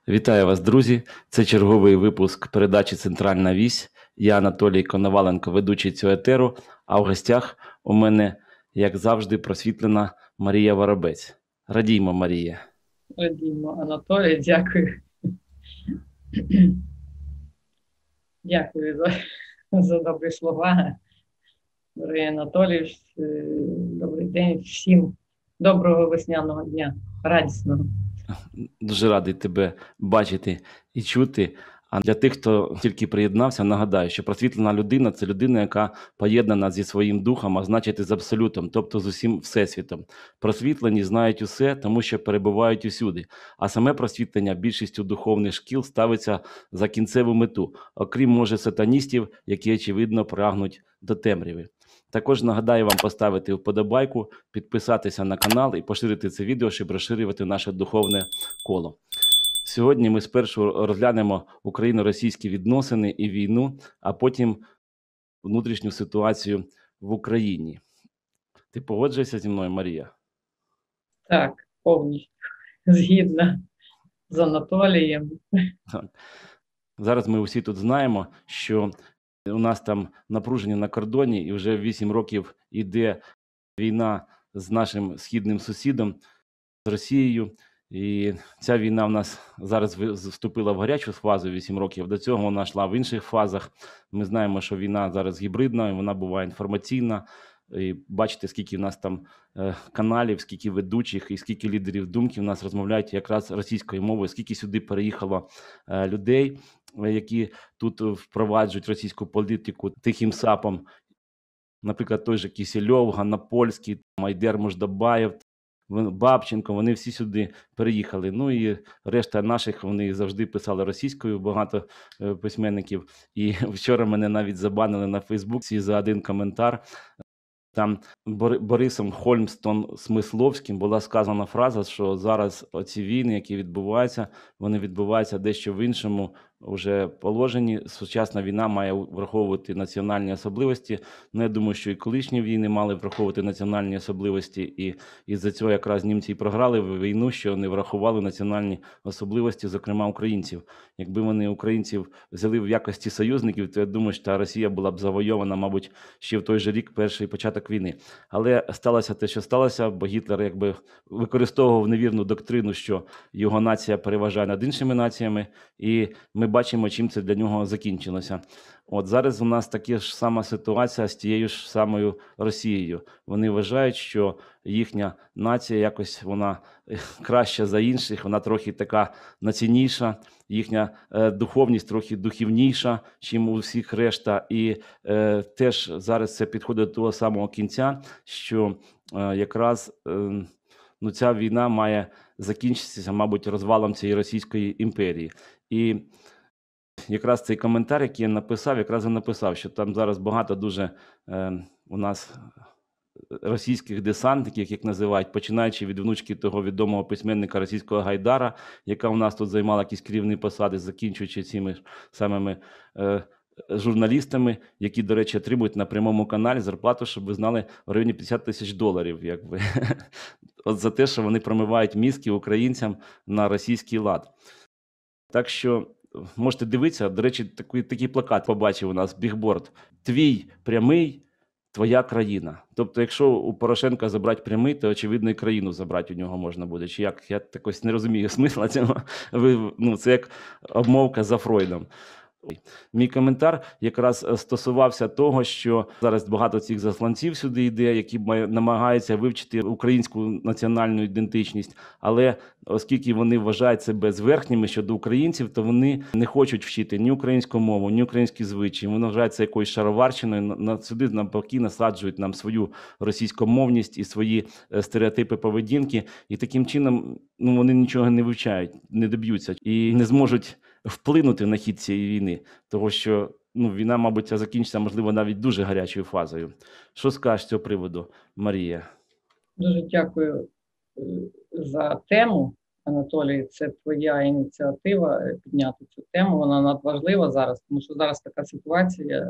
Вітаю вас, друзі! Це черговий випуск передачі «Центральна вісь». Я Анатолій Коноваленко, ведучий цього етеру, а в гостях у мене, як завжди, просвітлена Марія Воробець. Радіймо, Марія. Радіймо, Анатолій, дякую. Дякую за добрі слова. Дорогий Анатолій, добрий день всім. Доброго весняного дня, радісного. Дуже радий тебе бачити і чути. А для тих, хто тільки приєднався, нагадаю, що просвітлена людина – це людина, яка поєднана зі своїм духом, а значить з абсолютом, тобто з усім всесвітом. Просвітлені знають усе, тому що перебувають усюди. А саме просвітлення більшістю духовних шкіл ставиться за кінцеву мету, окрім, може, сатаністів, які, очевидно, прагнуть до темряви. Також нагадаю вам поставити вподобайку, підписатися на канал і поширити це відео, щоб розширювати наше духовне коло. Сьогодні ми спершу розглянемо україно-російські відносини і війну, а потім внутрішню ситуацію в Україні. Ти погоджуєшся зі мною, Марія? Так, повністю згідна з Анатолієм. Так. Зараз ми усі тут знаємо, що у нас там напруження на кордоні, і вже 8 років іде війна з нашим східним сусідом, з Росією. І ця війна в нас зараз вступила в гарячу фазу 8 років. До цього вона йшла в інших фазах. Ми знаємо, що війна зараз гібридна, вона буває інформаційна. І бачите, скільки в нас там каналів, скільки ведучих і скільки лідерів думки в нас розмовляють якраз російською мовою, скільки сюди переїхало людей, які тут впроваджують російську політику тихим сапом. Наприклад, той же Кісельов, Ганапольський, Айдер Мождабаєв, Бабченко, вони всі сюди переїхали. Ну і решта наших, вони завжди писали російською, багато письменників. І вчора мене навіть забанили на Фейсбуці за один коментар. Там Борисом Хольмстон-Смисловським була сказана фраза, що зараз оці війни, які відбуваються, вони відбуваються дещо в іншому вже положенні. Сучасна війна має враховувати національні особливості. Ну, я думаю, що і колишні війни мали враховувати національні особливості, і із-за цього якраз німці і програли війну, що не врахували національні особливості, зокрема українців. Якби вони українців взяли в якості союзників, то я думаю, що та Росія була б завойована, мабуть, ще в той же рік, перший початок війни. Але сталося те, що сталося, бо Гітлер якби використовував невірну доктрину, що його нація переважає над іншими націями, і ми бачимо, чим це для нього закінчилося. От зараз у нас така ж сама ситуація з тією ж самою Росією. Вони вважають, що їхня нація якось вона краща за інших, вона трохи така наційніша, їхня духовність трохи духівніша, чим у всіх решта. І теж зараз це підходить до того самого кінця, що якраз ця війна має закінчитися, мабуть, розвалом цієї Російської імперії. І якраз цей коментар, який я написав, якраз і написав, що там зараз багато дуже у нас російських десантників, як називають, починаючи від внучки того відомого письменника російського Гайдара, яка у нас тут займала якісь керівні посади, закінчуючи цими самими журналістами, які, до речі, отримують на прямому каналі зарплату, щоб ви знали, в районі $50 000, якби. От за те, що вони промивають мізки українцям на російський лад. Так що можете дивитися, до речі, такий плакат побачив у нас, бігборд. Твій прямий, твоя країна. Тобто, якщо у Порошенка забрати прямий, то, очевидно, і країну забрати у нього можна буде. Чи як? Я такось не розумію смисла цього. Це як обмовка за Фройдом. Мій коментар якраз стосувався того, що зараз багато цих засланців сюди йде, які намагаються вивчити українську національну ідентичність, але оскільки вони вважають себе зверхніми щодо українців, то вони не хочуть вчити ні українську мову, ні українські звичаї. Вони вважають це якоюсь шароварщиною, сюди навпаки насаджують нам свою російськомовність і свої стереотипи поведінки, і таким чином вони нічого не вивчають, не доб'ються і не зможуть вплинути на хід цієї війни, тому що війна, мабуть, закінчиться, можливо, навіть дуже гарячою фазою. Що скажеш з цього приводу, Марія? Дуже дякую за тему, Анатолій. Це твоя ініціатива підняти цю тему. Вона надважлива зараз, тому що зараз така ситуація.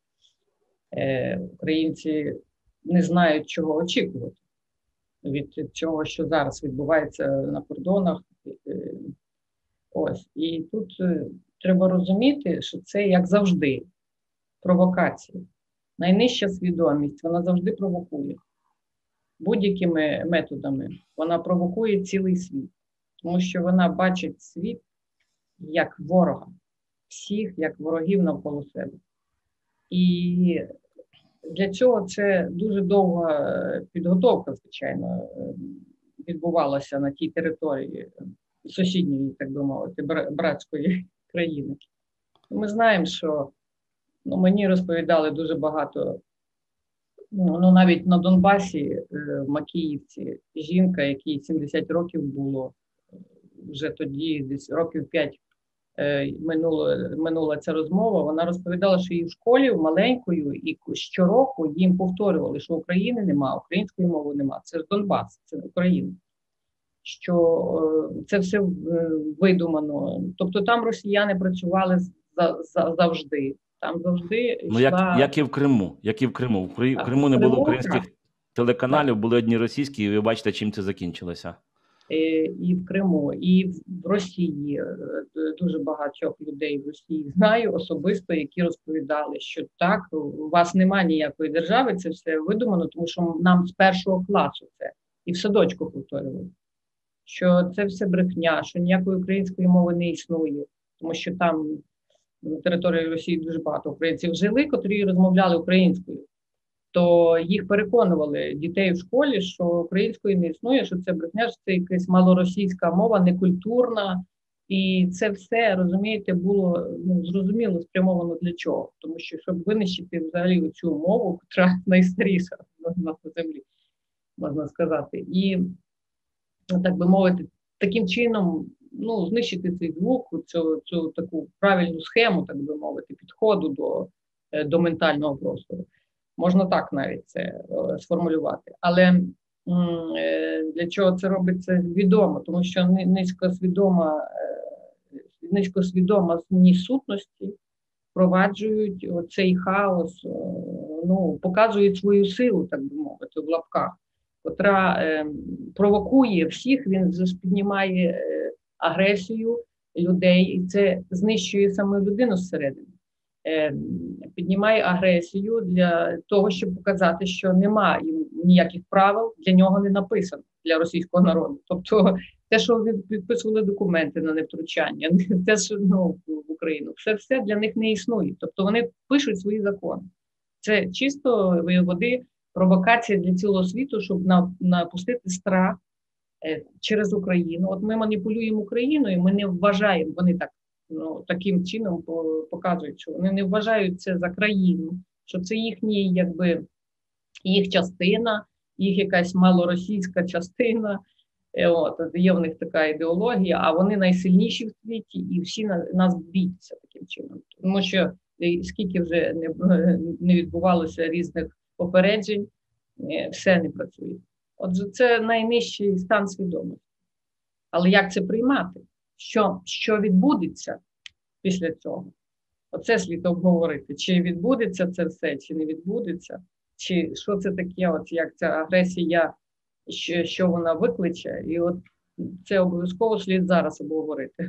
Українці не знають, чого очікувати від цього, що зараз відбувається на кордонах. Ось. І тут треба розуміти, що це, як завжди, провокація. Найнижча свідомість, вона завжди провокує. Будь-якими методами вона провокує цілий світ. Тому що вона бачить світ як ворога, всіх як ворогів навколо себе. І для цього це дуже довга підготовка, звичайно, відбувалася на тій території сусідньої, так би мовити, братської країни. Ми знаємо, що мені розповідали дуже багато, навіть на Донбасі, в Макіївці, жінка, якій 70 років було, вже тоді, десь років 5 минула ця розмова, вона розповідала, що її в школі маленькою, і щороку їм повторювали, що України нема, української мови нема. Це ж Донбас, це Україна. Що це все видумано. Тобто там росіяни працювали завжди. Там завжди йшла... як і в Криму. В Криму не було українських телеканалів, були одні російські, і ви бачите, чим це закінчилося. І в Криму, і в Росії. Дуже багатьох людей в Росії знаю особисто, які розповідали, що так, у вас немає ніякої держави, це все видумано, тому що нам з 1 класу це, і в садочку повторювали, що це все брехня, що ніякої української мови не існує, тому що там на території Росії дуже багато українців жили, котрі розмовляли українською. То їх переконували дітей в школі, що української не існує, що це брехня, що це якась малоросійська мова, некультурна. І це все, розумієте, було зрозуміло спрямовано для чого. Тому що, щоб винищити взагалі цю мову, яка найстаріша на землі, можна сказати. І, так би мовити, таким чином знищити цей звук, цю таку правильну схему, так би мовити, підходу до ментального простору. Можна так навіть це сформулювати. Але для чого це робиться відомо? Тому що низькосвідомі сутності впроваджують цей хаос, показують свою силу, так би мовити, в лапках, котра провокує всіх, він піднімає агресію людей, і це знищує саме людину зсередини. Піднімає агресію для того, щоб показати, що немає ніяких правил, для нього не написано, для російського народу. Тобто те, що підписували документи на невтручання, те, що в Україну, все для них не існує. Тобто вони пишуть свої закони. Це чисто води провокація для цілого світу, щоб напустити страх через Україну. От ми маніпулюємо Україною, ми не вважаємо, вони так таким чином показують, що вони не вважають це за країну, що це їх частина, їх якась малоросійська частина. Є в них така ідеологія, а вони найсильніші в світі, і всі нас б'ються таким чином. Тому що скільки вже не відбувалося різних попереджень, все не працює. Отже, це найнижчий стан свідомості. Але як це приймати? Що відбудеться після цього? Оце слід обговорити. Чи відбудеться це все, чи не відбудеться? Чи що це таке, як ця агресія, що вона викличе? І це обов'язково слід зараз обговорити.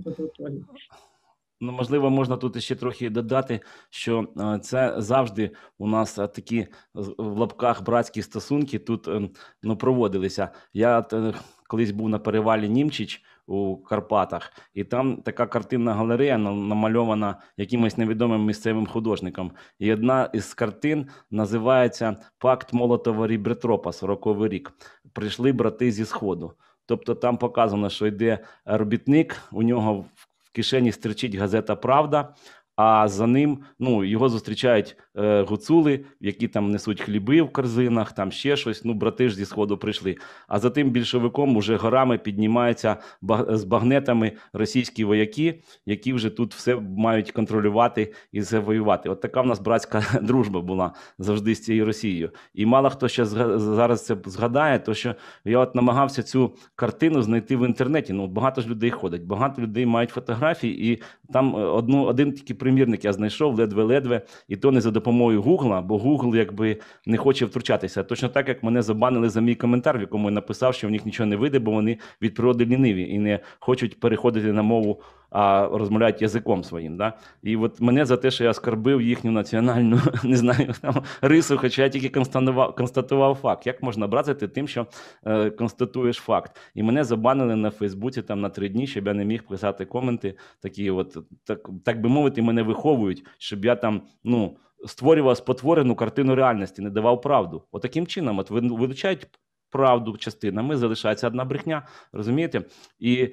Можливо, можна тут ще трохи додати, що це завжди у нас такі в лапках братські стосунки тут проводилися. Я колись був на перевалі Німчич у Карпатах, і там така картинна галерея намальована якимось невідомим місцевим художником. І одна із картин називається «Пакт Молотова-Ріббентропа», 40-й рік. Прийшли брати зі Сходу. Тобто там показано, що йде робітник, у нього в кишені стирчить газета «Правда», а за ним його зустрічають гуцули, які там несуть хліби в корзинах, там ще щось, брати ж зі Сходу прийшли. А за тим більшовиком уже горами піднімаються з багнетами російські вояки, які вже тут все мають контролювати і завоювати. От така в нас братська дружба була завжди з цією Росією. І мало хто ще зараз це згадає, то що я намагався цю картину знайти в інтернеті. Багато ж людей ходить, багато людей мають фотографії, і там один тільки примірник я знайшов, ледве-ледве, і то не за допомогою Гугла, бо Гугл не хоче втручатися. Точно так, як мене забанили за мій коментар, в якому я написав, що в них нічого не вийде, бо вони від природи ліниві і не хочуть переходити на мову а розмовляють язиком своїм. Да? І от мене за те, що я оскорбив їхню національну, не знаю, там, рису, хоча я тільки констатував факт. Як можна братити тим, що констатуєш факт? І мене забанили на Фейсбуці там на 3 дні, щоб я не міг писати коменти, такі от, так би мовити, мене виховують, щоб я там, ну, створював спотворену картину реальності, не давав правду. Отаким чином, от вилучають правду частинами, залишається одна брехня, розумієте? І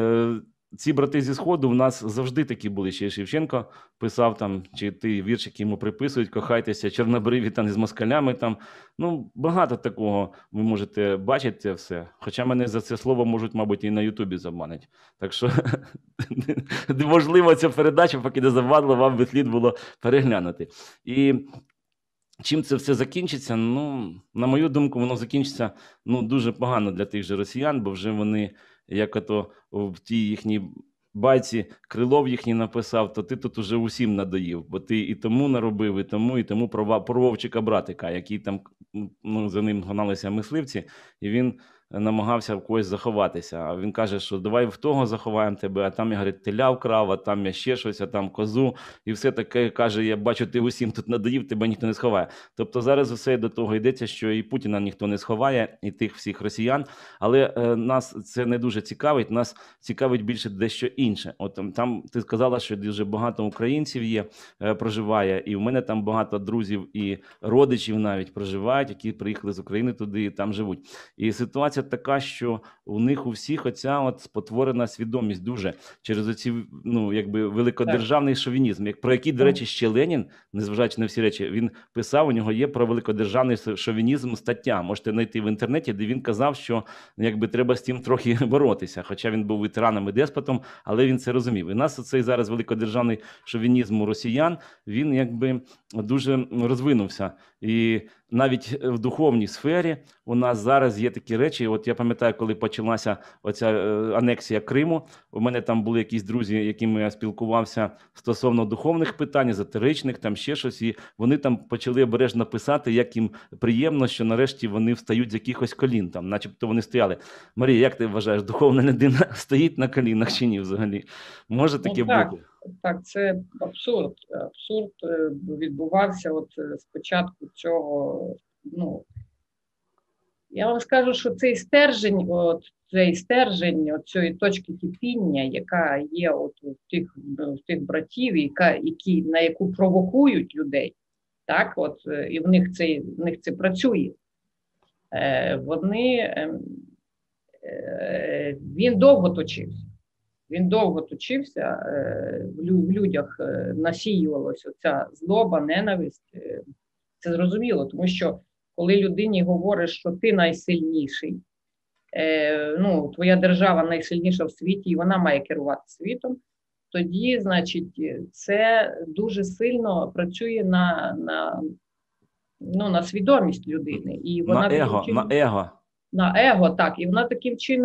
ці брати зі Сходу в нас завжди такі були. Ще Шевченко писав там, чи ти віршики йому приписують, кохайтеся, чорнобриві там з москалями там. Ну, багато такого ви можете бачити це все. Хоча мене за це слово можуть, мабуть, і на Ютубі забанити. Так що, можливо, ця передача, поки не забанила, вам би слід було переглянути. І чим це все закінчиться? Ну, на мою думку, воно закінчиться, ну, дуже погано для тих же росіян, бо вже вони, як ото в тій їхній байці Крилов їхній написав, то ти тут уже усім надоїв, бо ти і тому наробив, і тому про Вовчика братика, який там, ну, за ним гналися мисливці, і він намагався в когось заховатися. А він каже, що давай в того заховаємо тебе, а там, я, говорить, теля вкрав, а там я ще щось, а там козу. І все таке, каже, я бачу, ти усім тут надоїв, тебе ніхто не сховає. Тобто зараз усе до того йдеться, що і Путіна ніхто не сховає, і тих всіх росіян. Але нас це не дуже цікавить, нас цікавить більше дещо інше. От там ти сказала, що дуже багато українців є, проживає, і в мене там багато друзів і родичів навіть проживають, які приїхали з України туди і там живуть. І ситуація така, що у них у всіх оця от спотворена свідомість дуже через оці, ну, якби великодержавний шовінізм, про який, до речі, ще Ленін, незважаючи на всі речі, він писав, у нього є про великодержавний шовінізм стаття, можете знайти в інтернеті, де він казав, що якби треба з тим трохи боротися, хоча він був ветераном і деспотом, але він це розумів. І нас оцей зараз великодержавний шовінізм у росіян, він якби дуже розвинувся. І навіть в духовній сфері у нас зараз є такі речі. От я пам'ятаю, коли почалася оця анексія Криму, у мене там були якісь друзі, якими я спілкувався стосовно духовних питань, езотеричних, там ще щось, і вони там почали обережно писати, як їм приємно, що нарешті вони встають з якихось колін, там, начебто вони стояли. Марія, як ти вважаєш, духовна людина стоїть на колінах чи ні взагалі? Може таке бути? Так, це абсурд. Абсурд відбувався от спочатку цього. Ну, я вам скажу, що цей стержень, цієї точки кипіння, яка є от в тих братів, на яку провокують людей, так, от, і в них це працює. Він довго точився. Він довго точився, в людях насіювалася ця злоба, ненависть. Це зрозуміло, тому що коли людині говориш, що ти найсильніший, ну, твоя держава найсильніша в світі, і вона має керувати світом, тоді, значить, це дуже сильно працює на свідомість людини. І вона на его, так. І вона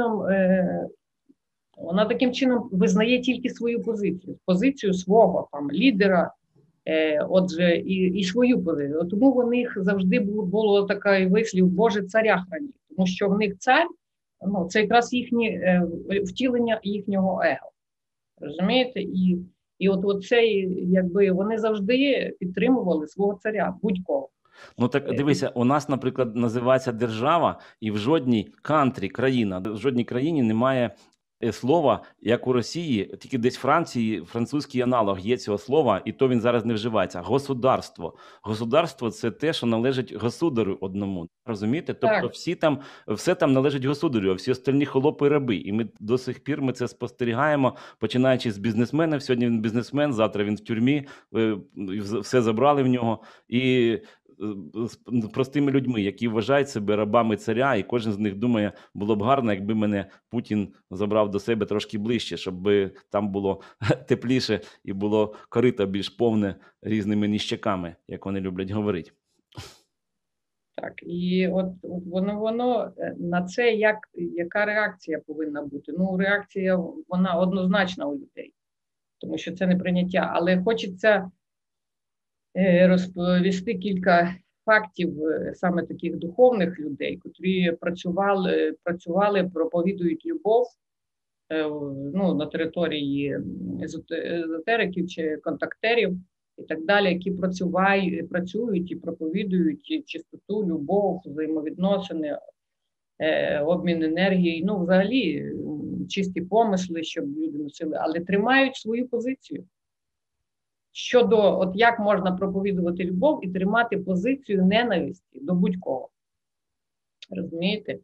таким чином визнає тільки свою позицію свого там лідера, отже, і свою позицію. Тому в них завжди було такий вислів «Боже, царя храні», тому що в них цар, ну, це якраз втілення їхнього его. Розумієте? І от це, якби, вони завжди підтримували свого царя, будь-кого. Ну так дивися, у нас, наприклад, називається держава, і в жодній в жодній країні немає слова, як у Росії, тільки десь в Франції, французький аналог є цього слова, і то він зараз не вживається. Государство. Государство – це те, що належить государю одному. Розумієте? Тобто все там належить государю, а всі остальні холопи – раби. І до сих пір ми це спостерігаємо, починаючи з бізнесменів. Сьогодні він бізнесмен, завтра він в тюрмі, все забрали в нього. І з простими людьми, які вважають себе рабами царя, і кожен з них думає, було б гарно, якби мене Путін забрав до себе трошки ближче, щоб там було тепліше і було корито більш повне різними ніщаками, як вони люблять говорити. Так, і от воно на це яка реакція повинна бути? Ну, реакція, вона однозначна у людей, тому що це не прийняття, але хочеться розповісти кілька фактів саме таких духовних людей, котрі працювали, проповідують любов, ну, на території езотериків чи контактерів і так далі, які працюють і проповідують чистоту, любов, взаємовідносини, обмін енергії, ну, взагалі, чисті помисли, щоб люди носили, але тримають свою позицію. Щодо, от як можна проповідувати любов і тримати позицію ненависті до будь-кого. Розумієте?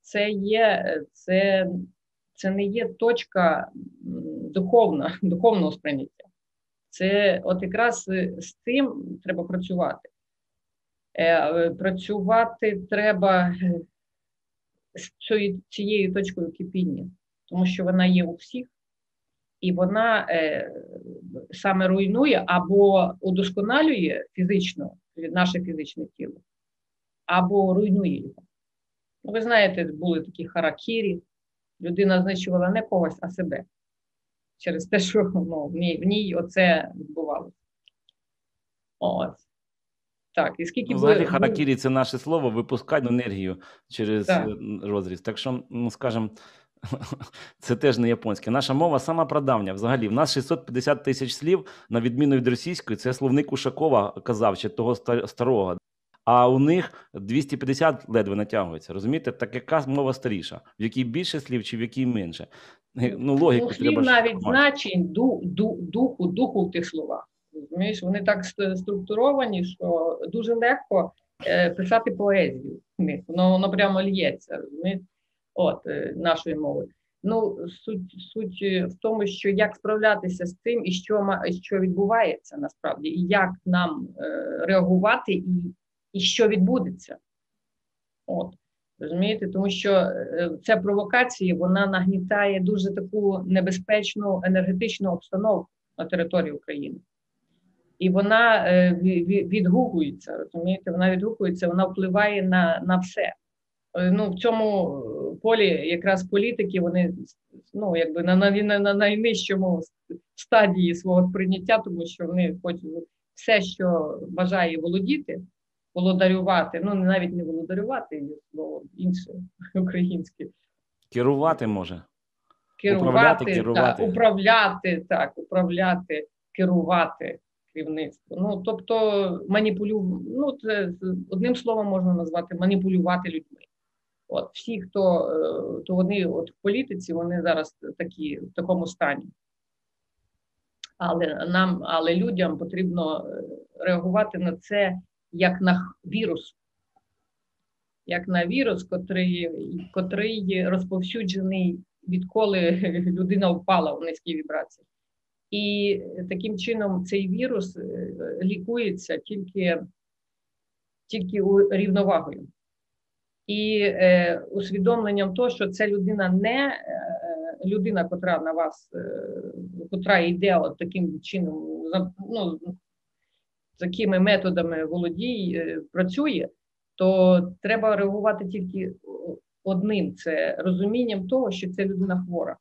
Це не є точка духовного сприйняття. Це от якраз з цим треба працювати. Працювати треба з цією точкою кипіння, тому що вона є у всіх, і вона саме руйнує або удосконалює фізично наше фізичне тіло, або руйнує його. Ви знаєте, були такі харакірі, людина знищувала не когось, а себе. Через те, що в ній оце відбувалося. От. Так, і скільки взагалі, харакірі – це наше слово, випускати енергію через Так. розріз. Так що, ну, скажімо, це теж не японське. Наша мова сама прадавня. Взагалі, в нас 650 тисяч слів, на відміну від російської, це словник Ушакова казав, ще того старого. А у них 250 ледве натягується, розумієте? Так яка мова старіша? В якій більше слів чи в якій менше? Ну, логіку слів треба ж навіть мати. значень, духу в тих словах. Розумієш, вони так структуровані, що дуже легко писати поезію. Воно прямо лється, розумієте? От, нашою мовою. Ну, суть в тому, що як справлятися з цим і що відбувається насправді, і як нам реагувати, і що відбудеться. От, розумієте? Тому що ця провокація, вона нагнітає дуже таку небезпечну енергетичну обстановку на території України. І вона відгукується, розумієте? Вона відгукується, вона впливає на все. Ну, в цьому полі якраз політики, вони, ну, якби на найнижчому стадії свого сприйняття, тому що вони хочуть все, що бажає володарювати, ну, навіть не володарювати, є слово інше, українське. Керувати може. Управляти, керувати керівництво. Ну, тобто, ну, це одним словом можна назвати маніпулювати людьми. От, всі, то вони от в політиці, вони зараз в такому стані. Але людям потрібно реагувати на це як на вірус. Як на вірус, котрий розповсюджений, відколи людина впала в низькі вібрації. І таким чином цей вірус лікується тільки рівновагою. І усвідомленням того, що ця людина не людина, котра на вас, котра йде от таким чином, ну, такими методами працює, то треба реагувати тільки одним. Це розумінням того, що ця людина хвора.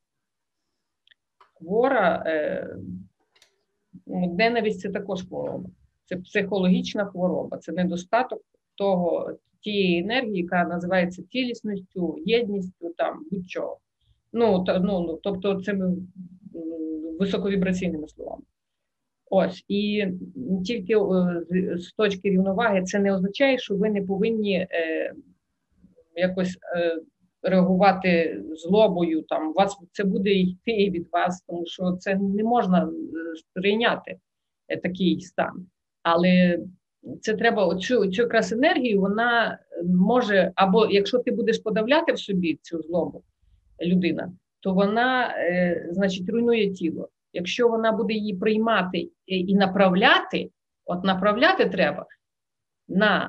Ненависть – це також хвороба. Це психологічна хвороба, це недостаток тієї енергії, яка називається цілісністю, єдністю, там, будь-чого. Тобто цими високовібраційними словами. Ось, і тільки з точки рівноваги це не означає, що ви не повинні якось реагувати злобою, там, це буде йти від вас, тому що це не можна сприйняти такий стан. Але це треба, оцю якраз енергію, вона може, або якщо ти будеш подавляти в собі цю злобу, людина, то вона, значить, руйнує тіло. Якщо вона буде її приймати і направляти, от направляти треба на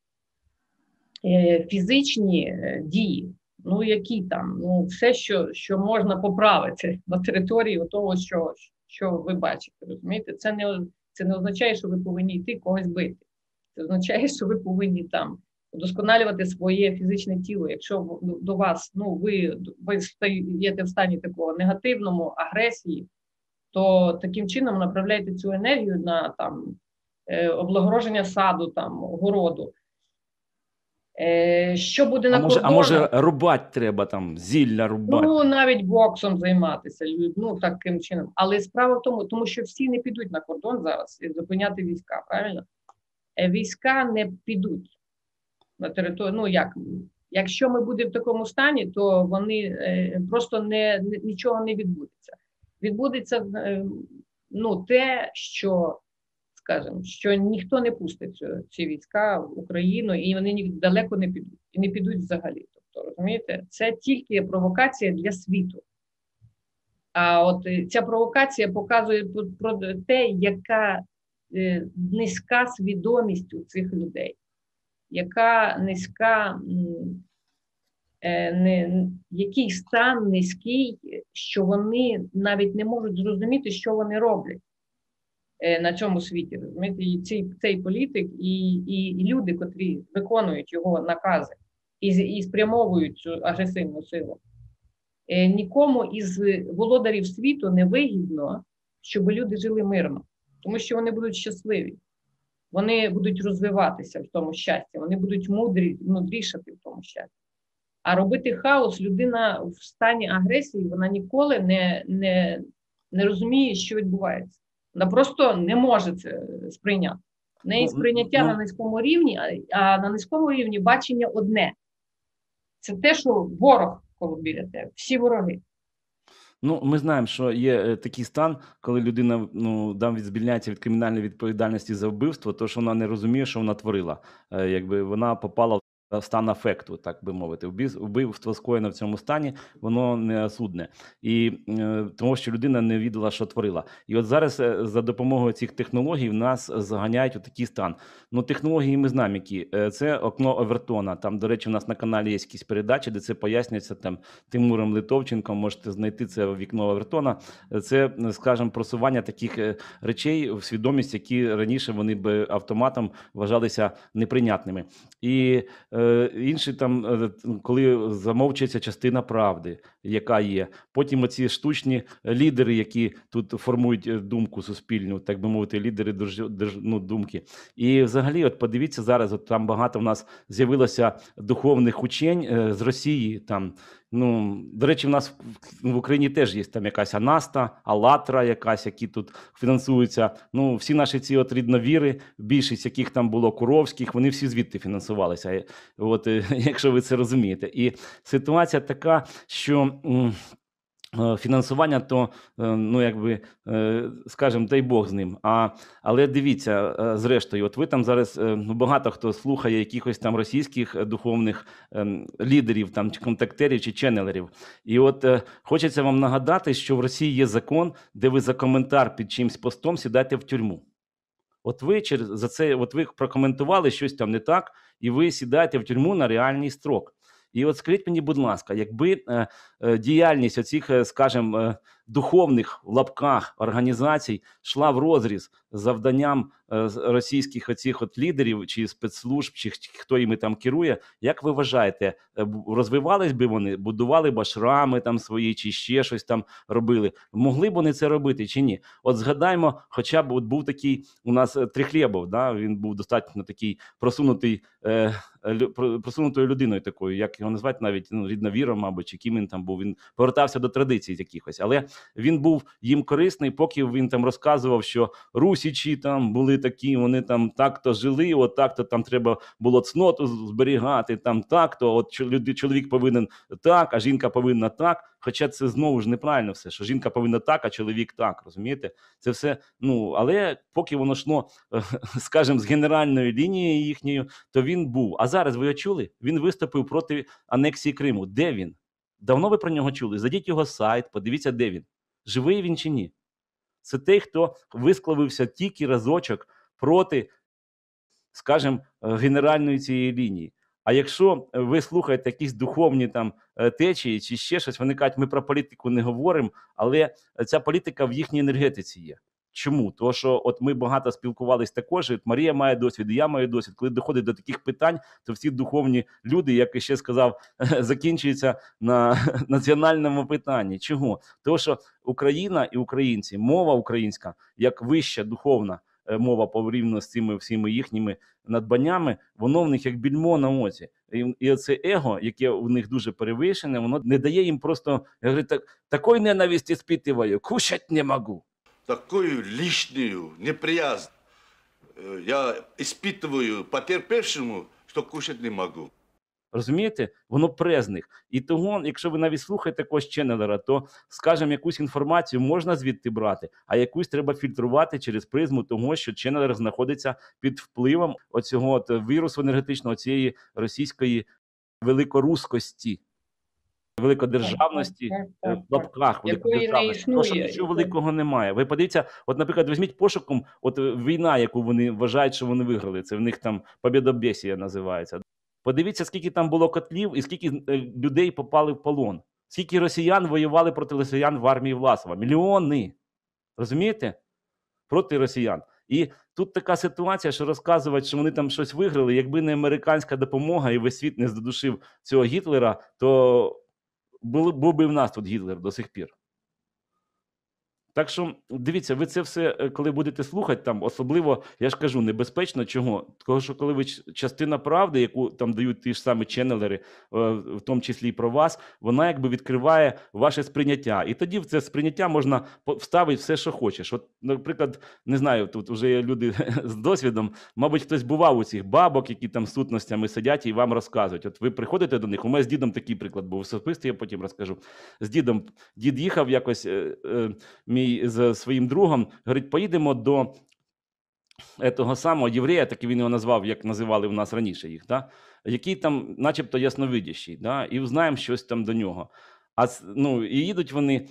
фізичні дії, ну які там, ну все, що можна поправити на території того, що ви бачите, розумієте? Це не означає, що ви повинні йти когось бити. Це означає, що ви повинні там удосконалювати своє фізичне тіло. Якщо до вас, ну ви стаєте в стані такого негативному, агресії, то таким чином направляйте цю енергію на там облагородження саду, там, городу. Що буде А на може кордонах? рубать треба там, зілля рубать? Ну, навіть боксом займатися, ну, таким чином. Але справа в тому що всі не підуть на кордон зараз і зупиняти війська, правильно? Війська не підуть на територію. Ну, якщо ми будемо в такому стані, то вони просто нічого не відбудеться. Відбудеться ну, те, що, скажімо, що ніхто не пустить ці війська в Україну, і вони далеко не підуть. І не підуть взагалі. Тобто, розумієте, це тільки провокація для світу. А от ця провокація показує про те, яка низька свідомість у цих людей, яка низька, який стан низький, що вони навіть не можуть зрозуміти, що вони роблять на цьому світі. Розумієте? І цей політик, і люди, котрі виконують його накази і спрямовують цю агресивну силу. Нікому із володарів світу не вигідно, щоб люди жили мирно, тому що вони будуть щасливі, вони будуть розвиватися в тому щасті, вони будуть мудрішати в тому щасті. А робити хаос, людина в стані агресії, вона ніколи не розуміє, що відбувається. Вона просто не може це сприйняти. В неї сприйняття на низькому рівні, а на низькому рівні бачення одне. Це те, що ворог коло біля тебе, всі вороги. Ну, ми знаємо, що є такий стан, коли людина звільняється від кримінальної відповідальності за вбивство, то що вона не розуміє, що вона творила. Якби вона попала в стан афекту, так би мовити. Вбивство скоєне в цьому стані, воно не судне. І тому що людина не віддала, що творила. І от зараз за допомогою цих технологій нас заганяють у такий стан. Ну, технології ми знаємо, які. Це окно Овертона. Там, до речі, у нас на каналі є якісь передачі, де це пояснюється там Тимуром Литовченком. Можете знайти це вікно Овертона. Це, скажімо, просування таких речей в свідомість, які раніше вони б автоматом вважалися неприйнятними. І інші там, коли замовчується частина правди, яка є. Потім оці штучні лідери, які тут формують думку суспільну, так би мовити, лідери думки. І взагалі, от подивіться зараз, от там багато в нас з'явилося духовних учень з Росії. Там, ну, до речі, в нас в Україні теж є там якась Анаста, Алатра якась, які тут фінансуються. Ну, всі наші ці от рідновіри, більшість яких там було Куровських, вони всі звідти фінансувалися. От, якщо ви це розумієте. І ситуація така, що фінансування, то, ну, якби, скажімо, дай Бог з ним. Але дивіться, зрештою, от ви там зараз, багато хто слухає якихось там російських духовних лідерів, там, чи контактерів, чи ченнелерів. І от хочеться вам нагадати, що в Росії є закон, де ви за коментар під чимсь постом сідаєте в тюрму. От ви за це, от ви прокоментували щось там не так, і ви сідаєте в тюрму на реальний строк. І от скажіть мені, будь ласка, якби діяльність оцих, скажімо, духовних в лапках організацій йшла в розріз з завданням російських оцих от лідерів чи спецслужб, чи хто іми там керує, як ви вважаєте, розвивались би вони, будували б ашрами там свої, чи ще щось там робили? Могли б вони це робити чи ні? От згадаймо, хоча б от був такий у нас Трехлєбов, да? Він був достатньо такий просунутою людиною такою, як його назвати навіть, ну, рідновіром, мабуть, чи ким він там був. Він повертався до традицій якихось, але він був їм корисний, поки він там розказував, що русичі там були такі, вони там так-то жили, от так-то там треба було цноту зберігати, там так-то, от чоловік повинен так, а жінка повинна так. Хоча це знову ж неправильно все, що жінка повинна так, а чоловік так, розумієте? Це все, ну, але поки воно йшло, скажімо, з генеральної лінії їхньої, то він був. А зараз ви його чули? Він виступив проти анексії Криму. Де він? Давно ви про нього чули? Зайдіть його сайт, подивіться, де він. Живий він чи ні? Це той, хто висловився тільки разочок проти, скажімо, генеральної цієї лінії. А якщо ви слухаєте якісь духовні там течії чи ще щось, вони кажуть, ми про політику не говоримо, але ця політика в їхній енергетиці є. Чому? Тому що от ми багато спілкувалися також, от Марія має досвід, і я маю досвід. Коли доходить до таких питань, то всі духовні люди, як я ще сказав, закінчуються на національному питанні. Чого? Тому що Україна і українці, мова українська, як вища духовна мова порівняно з цими всіми їхніми надбаннями, воно в них як більмо на оці. І оце его, яке у них дуже перевищене, воно не дає їм просто, я говорю, такої ненависті спитываю, кушать не можу. Такую лишнюю неприязнь я испытываю потерпевшему, что кушать не могу. Розумієте? Воно презних. І того, якщо ви навіть слухаєте когось ченнелера, то, скажімо, якусь інформацію можна звідти брати, а якусь треба фільтрувати через призму того, що ченнелер знаходиться під впливом оцього от вірусу енергетичного, цієї російської великоруськості, великодержавності, в лапках, Якої не великодержавності. Тому що існує. нічого великого немає. Ви подивіться, от, наприклад, візьміть пошуком, от війна, яку вони вважають, що вони виграли, це в них там побєдобєсія називається. Подивіться, скільки там було котлів і скільки людей попали в полон. Скільки росіян воювали проти росіян в армії Власова. Мільйони. Розумієте? Проти росіян. І тут така ситуація, що розказувати, що вони там щось виграли, якби не американська допомога і весь світ не задушив цього Гітлера, то був би в нас тут Гітлер до сих пір. Так що, дивіться, ви це все, коли будете слухати, там, особливо, я ж кажу, небезпечно, чого? Тому що коли ви частина правди, яку там дають ті ж самі ченнелери, в тому числі і про вас, вона якби відкриває ваше сприйняття. І тоді в це сприйняття можна вставити все, що хочеш. От, наприклад, не знаю, тут вже є люди з досвідом, мабуть, хтось бував у цих бабок, які там з сутностями сидять і вам розказують. От ви приходите до них, у мене з дідом такий приклад був особистий, я потім розкажу. З дідом, дід їхав якось, мій з своїм другом, говорить, поїдемо до того самого єврея, так і він його назвав, як називали в нас раніше їх, да? Який там начебто ясновидящий, да? І знаємо щось там до нього. Ну, і їдуть вони,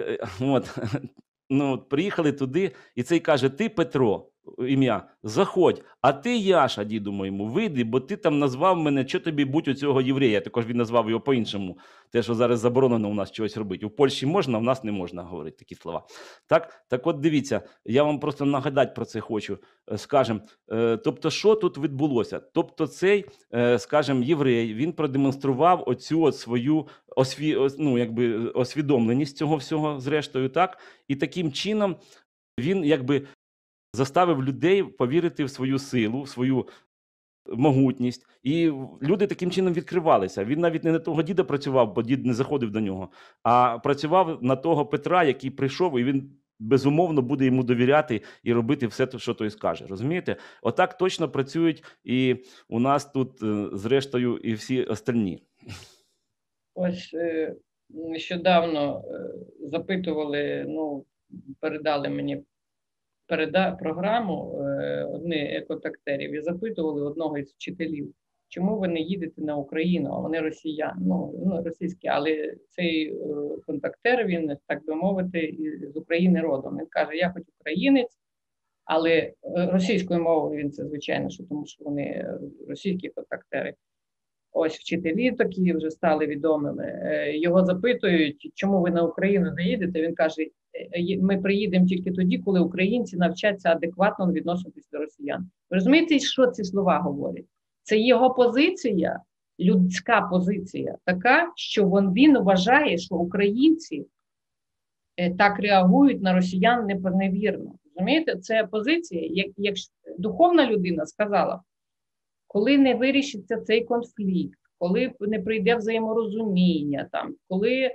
приїхали туди, і цей каже, ти Петро, ім'я, заходь, а ти Яша, діду моєму, вийди, бо ти там назвав мене, що тобі будь у цього єврея, також він назвав його по-іншому, те, що зараз заборонено у нас чогось робити. У Польщі можна, у нас не можна говорити такі слова. Так от дивіться, я вам просто нагадати про це хочу, скажем, тобто що тут відбулося? Тобто цей, скажем, єврей, він продемонстрував оцю от свою освідомленість цього всього зрештою, так? І таким чином він якби заставив людей повірити в свою силу, в свою могутність. І люди таким чином відкривалися. Він навіть не на того діда працював, бо дід не заходив до нього, а працював на того Петра, який прийшов, і він безумовно буде йому довіряти і робити все, що той скаже. Розумієте? Отак точно працюють і у нас тут, зрештою, і всі остальні. Ось нещодавно запитували, передали мені програму одні екотактерів і запитували одного із вчителів, чому ви не їдете на Україну, а вони росіяни, російські, але цей контактер, він, так би мовити, з України родом. Він каже, я хоч українець, але російською мовою він це, звичайно, тому що вони російські контактери. Ось вчителі такі вже стали відомими. Його запитують, чому ви на Україну не їдете. Він каже, ми приїдемо тільки тоді, коли українці навчаться адекватно відноситись до росіян. Ви розумієте, що ці слова говорять? Це його позиція, людська позиція, така, що він вважає, що українці так реагують на росіян невірно. Розумієте, це позиція, як духовна людина сказала, коли не вирішиться цей конфлікт, коли не прийде взаєморозуміння, коли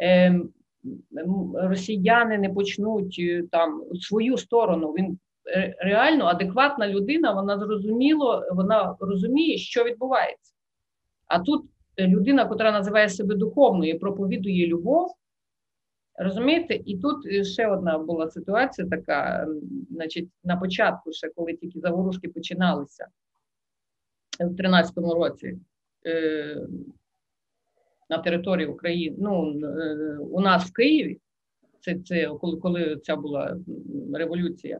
росіяни не почнуть свою сторону, він реально адекватна людина, вона розуміє, що відбувається. А тут людина, яка називає себе духовною і проповідує любов, розумієте? І тут ще одна була ситуація така, значить, на початку, ще коли тільки заворушки починалися, в 13-му році на території України, у нас в Києві, це коли ця була революція,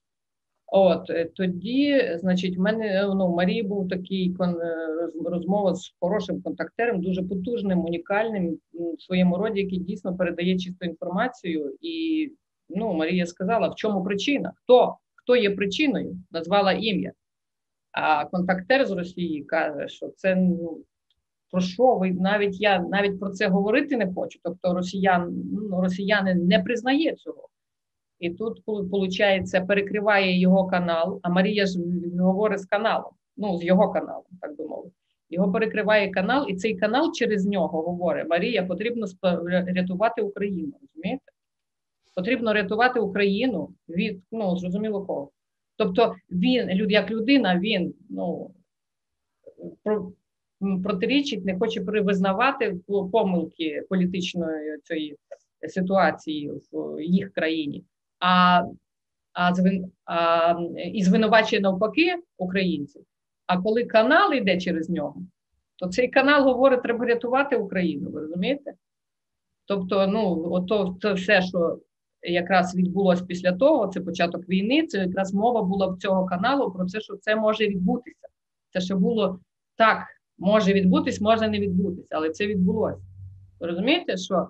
тоді, значить, в мене, в Марії був такий розмова з хорошим контактером, дуже потужним, унікальним в своєму роді, який дійсно передає чисту інформацію. І, Марія сказала, в чому причина, хто є причиною, назвала ім'я. А контактер з Росії каже, що це, про що ви, я навіть про це говорити не хочу. Тобто росіяни не признає цього. І тут, виходить, перекриває його канал, а Марія ж говорить з каналом, ну, з його каналом, так би мовити. Його перекриває канал, і цей канал через нього говорить: Марія, потрібно рятувати Україну, розумієте? Потрібно рятувати Україну від, ну, зрозуміло кого. Тобто він, як людина, він, ну, протирічить, не хоче визнавати помилки політичної цієї ситуації в їх країні, і звинувачує навпаки українців. А коли канал йде через нього, то цей канал говорить: треба рятувати Україну, ви розумієте? Тобто, ну, це все, що якраз відбулося після того, це початок війни, це якраз мова була в цього каналу про те, що це може відбутися. Це ще було так, може відбутись, може не відбутись, але це відбулося. Ви розумієте, що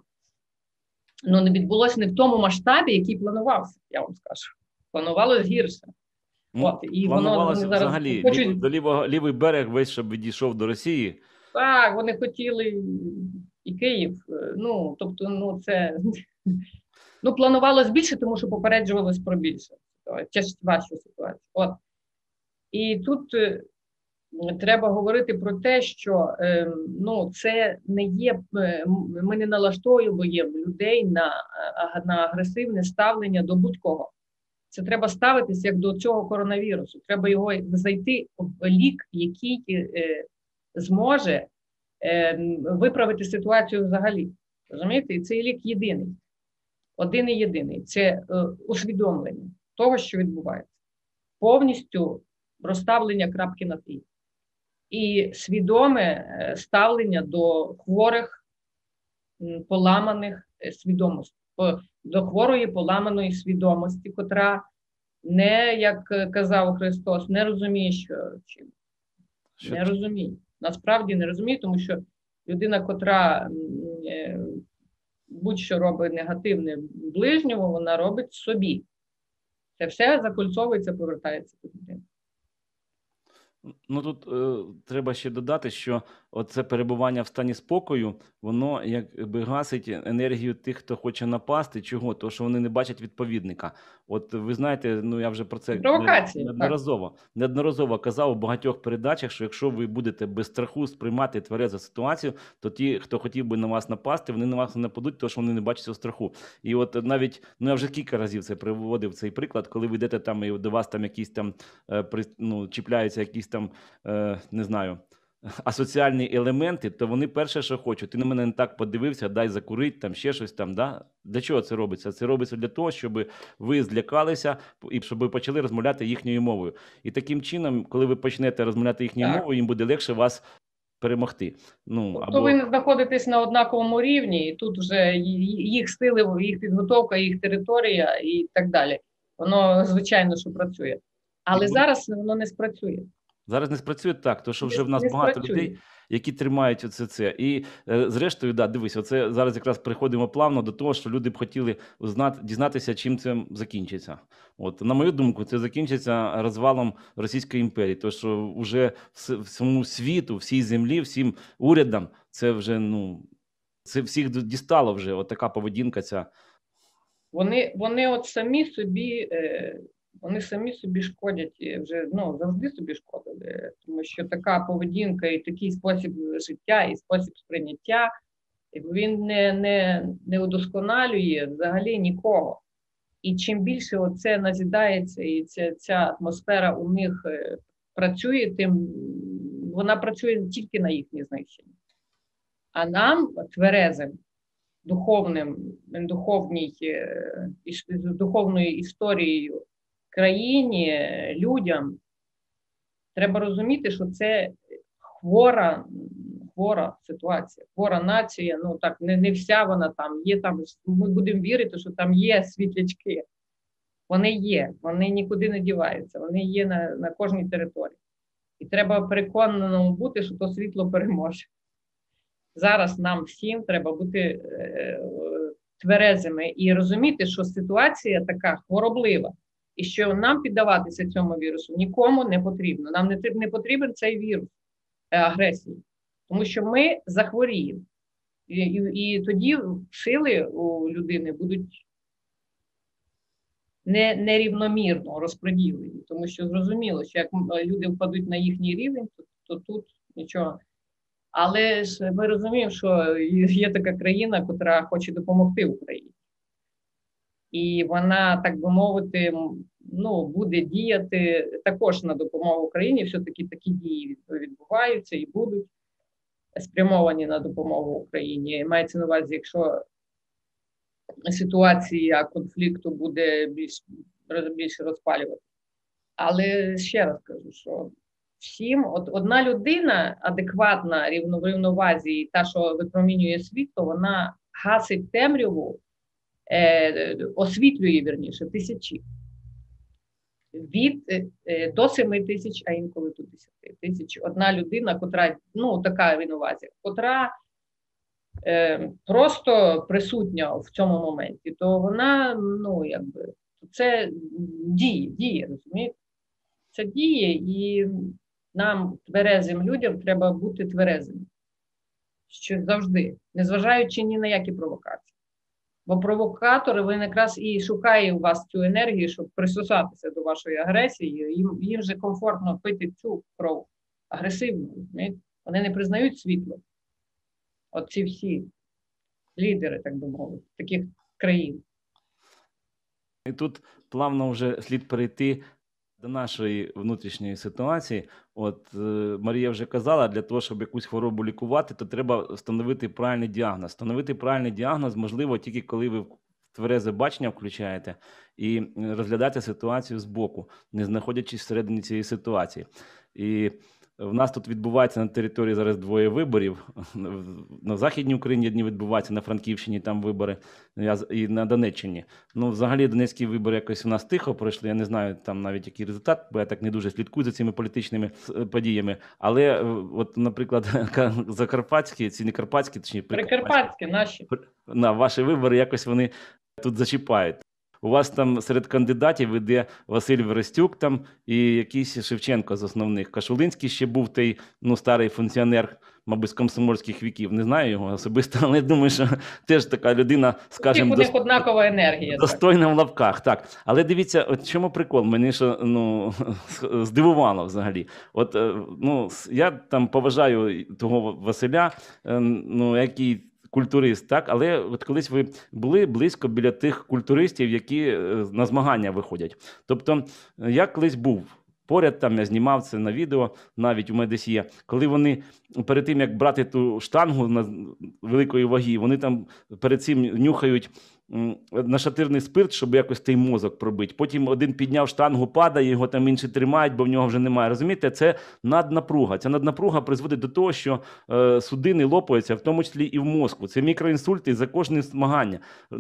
не відбулося не в тому масштабі, який планувався, я вам скажу. Планувалось гірше. І планувалося вони взагалі хочуть... лівий берег весь, щоб відійшов до Росії. Так, вони хотіли і Київ. Ну, тобто, це... Ну, планувалось більше, тому що попереджувалось про більше. Важчу ситуацію. І тут треба говорити про те, що це не є, ми не налаштовуємо людей на агресивне ставлення до будь-кого. Це треба ставитися як до цього коронавірусу. Треба його знайти в лік, який зможе виправити ситуацію взагалі. Розумієте? І цей лік єдиний. Один і єдиний. Це усвідомлення того, що відбувається. Повністю розставлення крапки над «і». І свідоме ставлення до хворих, поламаних свідомостей. До хворої поламаної свідомості, котра не, як казав Христос, не розуміє, що не розуміє. Насправді не розуміє, тому що людина, котра будь-що робить негативне ближньому, вона робить собі. Це все закольцовується, повертається до людини. Ну, тут треба ще додати, що оце перебування в стані спокою, воно якби гасить енергію тих, хто хоче напасти. Чого? Тому що вони не бачать відповідника. От ви знаєте, я вже про це неодноразово казав у багатьох передачах, що якщо ви будете без страху сприймати тверезу ситуацію, то ті, хто хотів би на вас напасти, вони на вас не нападуть, тому що вони не бачать цього страху. І от навіть, я вже кілька разів це приводив цей приклад, коли ви йдете там і до вас там якісь там, чіпляються якісь там, не знаю, асоціальні елементи, то вони перше, що хочуть: ти на мене не так подивився, дай закурить, там ще щось там, да? Для чого це робиться? Це робиться для того, щоб ви злякалися і щоб ви почали розмовляти їхньою мовою. І таким чином, коли ви почнете розмовляти їхньою мовою, їм буде легше вас перемогти. Тобто ви знаходитесь на однаковому рівні, і тут вже їх сили, їх підготовка, їх територія і так далі. Воно, звичайно, що працює. Але зараз воно не спрацює. Зараз не спрацює так, тому що вже в нас багато людей, які тримають це. І зрештою, дивись, оце зараз якраз приходимо плавно до того, що люди б хотіли дізнатися, чим це закінчиться. От, на мою думку, це закінчиться розвалом Російської імперії, тому що вже всьому світу, всій землі, всім урядам це вже, це всіх дістало вже, от така поведінка ця. Вони от самі собі... Вони самі собі шкодять, вже завжди собі шкодили, тому що така поведінка і такий спосіб життя, і спосіб сприйняття, він не удосконалює взагалі нікого. І чим більше оце назідається, і ця атмосфера у них працює, тим вона працює тільки на їхнє знищення. А нам, тверезим, духовною історією, країні, людям, треба розуміти, що це хвора ситуація, хвора нація, не вся вона там, є там, ми будемо вірити, що там є світлячки. Вони є, вони нікуди не діваються, вони є на кожній території. І треба переконаному бути, що то світло переможе. Зараз нам всім треба бути тверезими і розуміти, що ситуація така хвороблива. І що нам піддаватися цьому вірусу нікому не потрібно. Нам не потрібен цей вірус агресії. Тому що ми захворіємо. І тоді сили у людини будуть нерівномірно розподілені, тому що зрозуміло, що як люди впадуть на їхній рівень, то тут нічого. Але ж ми розуміємо, що є така країна, яка хоче допомогти Україні. І вона, так би мовити, буде діяти також на допомогу Україні. Все-таки такі дії відбуваються і будуть спрямовані на допомогу Україні. Мається на увазі, якщо ситуація конфлікту буде більше розпалювати. Але ще раз кажу, що всім, одна людина адекватна, в рівновазі, і та, що випромінює світло, вона гасить темряву, освітлює, вірніше, тисячі. До 7 тисяч, а інколи до 10 тисяч. Одна людина, котра, така рівновазі, котра просто присутня в цьому моменті, то вона, це діє, розумієте? Це діє, і нам, тверезим людям, треба бути тверезими. Що завжди, незважаючи ні на які провокації. Бо провокатори, він якраз і шукає у вас цю енергію, щоб присосатися до вашої агресії. Їм же комфортно пити цю кров агресивну. Розумієте? Вони не признають світло. От ці всі лідери, так би мовити, таких країн. І тут плавно вже слід перейти до нашої внутрішньої ситуації. От Марія вже казала, для того, щоб якусь хворобу лікувати, то треба встановити правильний діагноз. Встановити правильний діагноз можливо тільки коли ви тверезе бачення включаєте і розглядаєте ситуацію збоку, не знаходячись всередині цієї ситуації. І в нас тут відбувається на території зараз 2 виборів. На Західній Україні одні відбуваються, на Франківщині там вибори, і на Донеччині. Взагалі Донецькі вибори якось у нас тихо пройшли. Я не знаю там навіть який результат, бо я так не дуже слідкую за цими політичними подіями. Але от, наприклад, закарпатські, ці не карпатські, точніше прикарпатські наші. На ваші вибори якось вони тут зачіпають. У вас там серед кандидатів іде Василь Верестюк там і якийсь Шевченко з основних. Кашулинський ще був той, старий функціонер, мабуть, з комсомольських віків. Не знаю його особисто, але думаю, що теж така людина, скажімо, у них однакова енергія. Достойна в лапках, так. Але дивіться, от чому прикол? Мені що, здивувало взагалі. От, я там поважаю того Василя, який культурист, так? Але от колись ви були близько біля тих культуристів, які на змагання виходять. Тобто, я колись був поряд, там я знімав це на відео, навіть у мене десь є, коли вони перед тим, як брати ту штангу на великої ваги, вони там перед цим нюхають нашатирний спирт, щоб якось той мозок пробити. Потім один підняв штангу, падає, його там інші тримають, бо в нього вже немає. Розумієте, це наднапруга. Ця наднапруга призводить до того, що судини лопаються, в тому числі і в мозку. Це мікроінсульти за кожне змагання.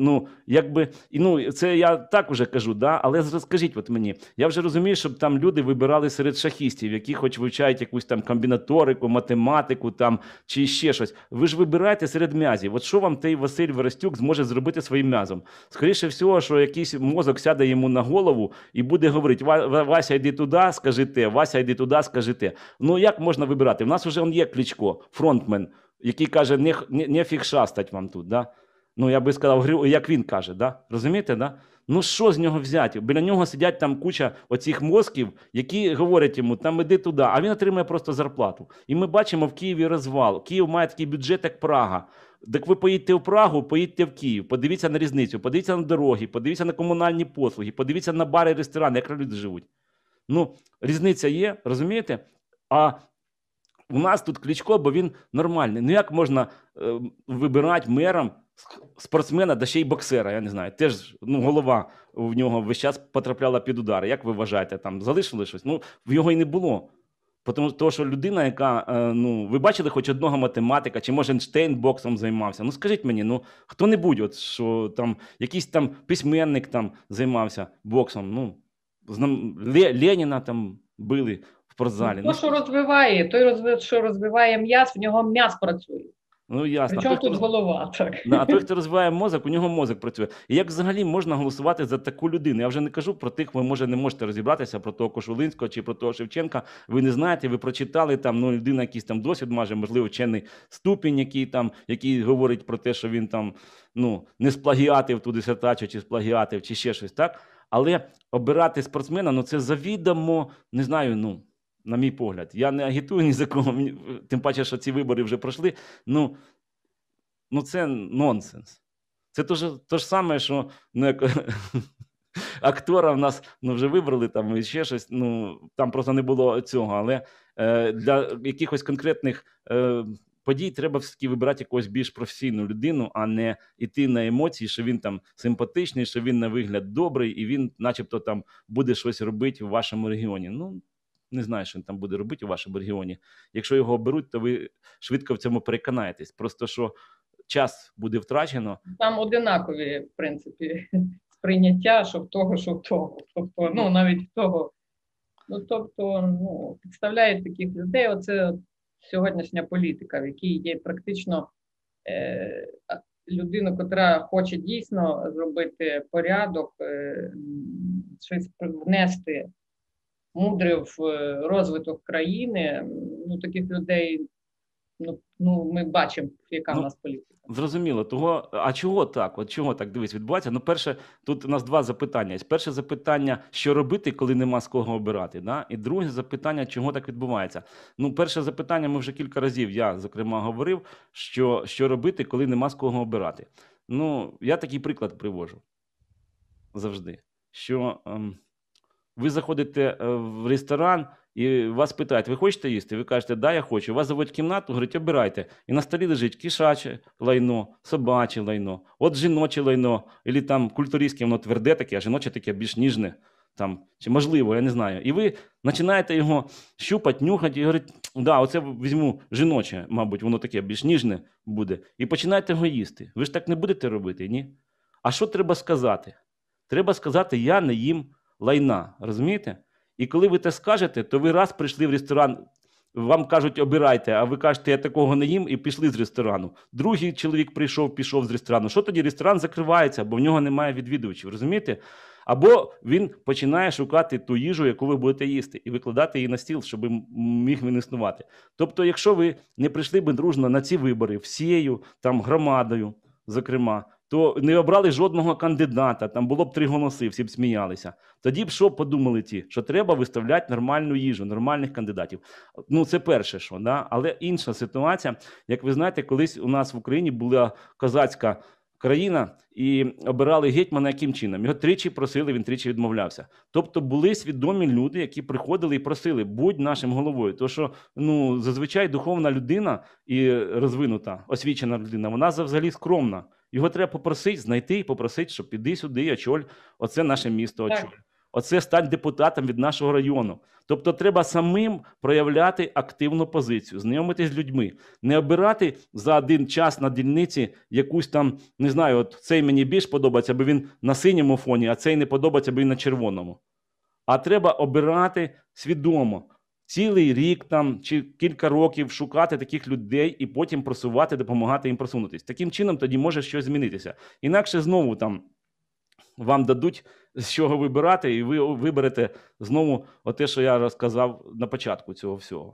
Це я так уже кажу, да? Але розкажіть от мені, я вже розумію, щоб там люди вибирали серед шахістів, які хоч вивчають якусь там комбінаторику, математику там, чи ще щось. Ви ж вибираєте серед м'язів. От що вам той Василь Верестюк зможе зробити своїм м'язом? Скоріше всього, що якийсь мозок сяде йому на голову і буде говорити: Вася, йди туди, скажи те, Вася, йди туди, скажи те. Як можна вибирати? У нас вже є Кличко, фронтмен, який каже, не фіг шастать вам тут, да? Я би сказав, як він каже, да? Розумієте, да? Що з нього взяти? Біля нього сидять там куча оцих мозків, які говорять йому, там іди туди, а він отримує просто зарплату. І ми бачимо в Києві розвал. Київ має такий бюджет, як Прага. Так ви поїдьте в Прагу, поїдьте в Київ, подивіться на різницю, подивіться на дороги, подивіться на комунальні послуги, подивіться на бари, ресторани, як люди живуть. Різниця є, розумієте? А у нас тут Кличко, бо він нормальний. Як можна вибирати мером спортсмена, да ще й боксера, я не знаю. Теж голова в нього весь час потрапляла під удари. Як ви вважаєте, там залишили щось? В його і не було. Тому що людина, яка, ви бачили хоч одного математика, чи може Ейнштейн боксом займався? Скажіть мені, хто-небудь, що там якийсь там письменник там займався боксом, Леніна там били в спортзалі. Той, що розвиває м'яз, в нього м'яз працює. Ясно. Причому тут голова, так. А той, хто розвиває мозок, у нього мозок працює. І як взагалі можна голосувати за таку людину? Я вже не кажу про тих, ви, може, не можете розібратися, про того Кошулинського чи про того Шевченка. Ви не знаєте, ви прочитали, там, людина якийсь там досвід має, можливо, вчений ступінь, який говорить про те, що він там, не сплагіатив ту дисертацію, чи сплагіатив, чи ще щось, так? Але обирати спортсмена, ну це завідомо, не знаю, ну, на мій погляд. Я не агітую ні за кого, тим паче, що ці вибори вже пройшли. Ну це нонсенс. Це то ж саме, що ну, як, актора в нас вже вибрали там і ще щось, там просто не було цього. Але для якихось конкретних подій треба все-таки вибирати якусь більш професійну людину, а не йти на емоції, що він там симпатичний, що він на вигляд добрий, і він начебто там буде щось робити в вашому регіоні. Ну, не знаю, що він там буде робити у вашому регіоні. Якщо його оберуть, то ви швидко в цьому переконаєтесь. Просто що час буде втрачено. Там одинакові, в принципі, сприйняття, що в того, що в того. Тобто, навіть в того. Підставляють таких людей. Оце сьогоднішня політика, в якій є практично людина, котра хоче дійсно зробити порядок, щось внести мудре в розвиток країни. Таких людей, ми бачимо, яка в нас політика. Зрозуміло. А чого так? От чого так, дивись, відбувається? Перше, тут у нас два запитання. Перше запитання, що робити, коли нема з кого обирати, да? І друге запитання, чого так відбувається? Перше запитання ми вже кілька разів, я, зокрема, говорив, що робити, коли нема з кого обирати. Я такий приклад привожу завжди, що ви заходите в ресторан, і вас питають, ви хочете їсти? Ви кажете, да, я хочу. Вас заводять в кімнату, говорять, обирайте. І на столі лежить кішаче лайно, собаче лайно, от жіноче лайно, або там культуристське, воно тверде таке, а жіноче таке більш ніжне, там, чи можливо, я не знаю. І ви починаєте його щупати, нюхати і говорите, да, оце візьму жіноче, мабуть, воно таке більш ніжне буде. І починаєте його їсти. Ви ж так не будете робити, ні? А що треба сказати? Треба сказати, я не їм лайна, розумієте? І коли ви це скажете, то ви раз прийшли в ресторан, вам кажуть, обирайте, а ви кажете, я такого не їм, і пішли з ресторану. Другий чоловік пішов з ресторану. Що тоді? Ресторан закривається, бо в нього немає відвідувачів, розумієте? Або він починає шукати ту їжу, яку ви будете їсти, і викладати її на стіл, щоб міг він існувати. Тобто, якщо ви не прийшли би дружно на ці вибори, всією там громадою, зокрема, то не обрали жодного кандидата, там було б 3 голоси, всі б сміялися. Тоді б що подумали ті? Що треба виставляти нормальну їжу, нормальних кандидатів. Це перше, що, да? Але інша ситуація, як ви знаєте, колись у нас в Україні була козацька країна і обирали гетьмана яким чином? Його тричі просили, він тричі відмовлявся. Тобто були свідомі люди, які приходили і просили, будь нашим головою. Тому що, зазвичай духовна людина і розвинута, освічена людина, вона взагалі скромна. Його треба попросити, знайти і попросити, щоб піди сюди, очоль, оце наше місто очоль. Оце стань депутатом від нашого району. Тобто треба самим проявляти активну позицію, знайомитись з людьми. Не обирати за один час на дільниці якусь там, не знаю, от цей мені більш подобається, бо він на синьому фоні, а цей не подобається, бо він на червоному. А треба обирати свідомо. Цілий рік там, чи кілька років шукати таких людей і потім просувати, допомагати їм просунутися. Таким чином тоді може щось змінитися. Інакше знову там вам дадуть з чого вибирати, і ви виберете знову те, що я розказав на початку цього всього.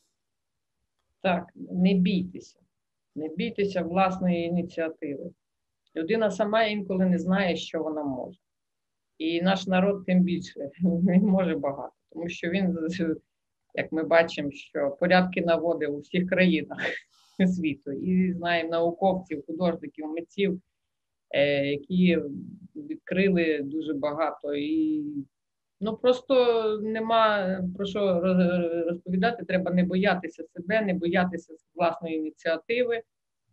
Так, не бійтеся. Не бійтеся власної ініціативи. Людина сама інколи не знає, що вона може. І наш народ тим більше, він може багато. Тому що він, як ми бачимо, що порядки наводив у всіх країнах світу. І знаємо науковців, художників, митців, які відкрили дуже багато. І просто нема про що розповідати. Треба не боятися себе, не боятися власної ініціативи,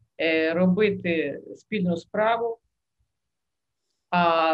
робити спільну справу. А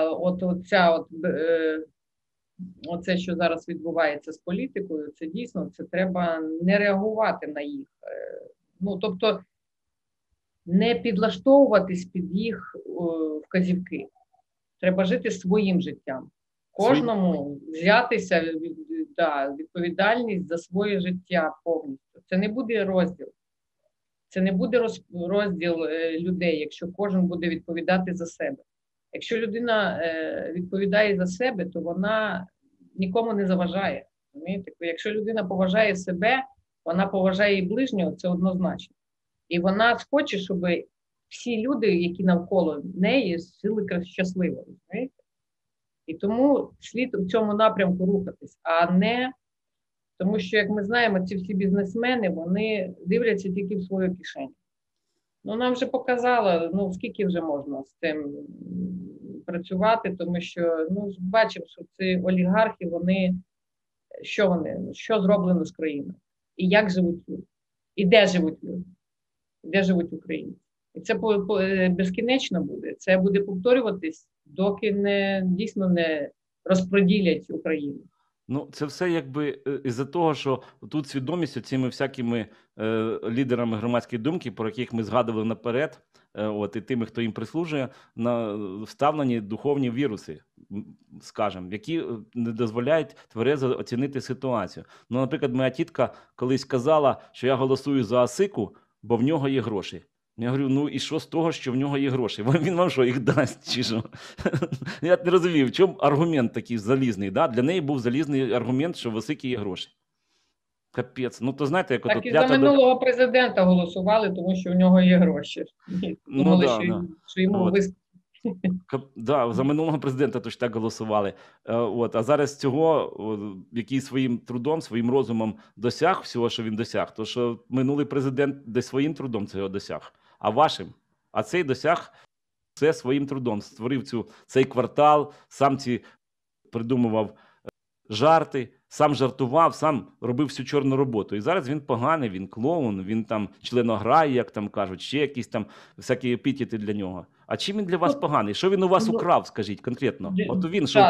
оце, що зараз відбувається з політикою, це дійсно, це треба не реагувати на їх. Тобто не підлаштовуватись під їх вказівки. Треба жити своїм життям. Кожному взятися відповідальність за своє життя повністю. Це не буде розділ. Це не буде розділ людей, якщо кожен буде відповідати за себе. Якщо людина відповідає за себе, то вона нікому не заважає. Розумієте? Якщо людина поважає себе, вона поважає і ближнього, це однозначно. І вона хоче, щоб всі люди, які навколо неї, жили щасливо. Розумієте? І тому слід в цьому напрямку рухатись, а не тому, що, як ми знаємо, ці всі бізнесмени, вони дивляться тільки в свою кишеню. Ну, нам вже показало, ну, скільки вже можна з цим працювати, тому що, ну, бачимо, що ці олігархи, що зроблено з країною? І як живуть люди? І де живуть люди? Де живуть українці? І це безкінечно буде. Це буде повторюватись, доки дійсно не розпроділять Україну. Ну, це все якби із-за того, що тут свідомість цими всякими лідерами громадської думки, про яких ми згадували наперед, і тими, хто їм прислужує, вставлені духовні віруси, скажімо, які не дозволяють тверезо оцінити ситуацію. Ну, наприклад, моя тітка колись казала, що я голосую за Асику, бо в нього є гроші. Я говорю, ну і що з того, що в нього є гроші? Він вам що, їх дасть чи що? Я не розумію, в чому аргумент такий залізний. Да? Для неї був залізний аргумент, що в Осики є гроші. Капець. Ну, то знаєте, як так от і за минулого президента голосували, тому що в нього є гроші. Думали, що йому вистачить. Да, за минулого президента точно так голосували. А зараз цього, який своїм трудом, своїм розумом досяг всього, що він досяг, то що минулий президент десь своїм трудом цього досяг, а вашим. А цей досяг це своїм трудом. Створив цей квартал, сам придумував жарти, сам жартував, сам робив всю чорну роботу. І зараз він поганий, він клоун, він там членограй, як там кажуть, ще якісь там всякі епітети для нього. А чим він для вас поганий? Що він у вас украв, скажіть конкретно? От він що?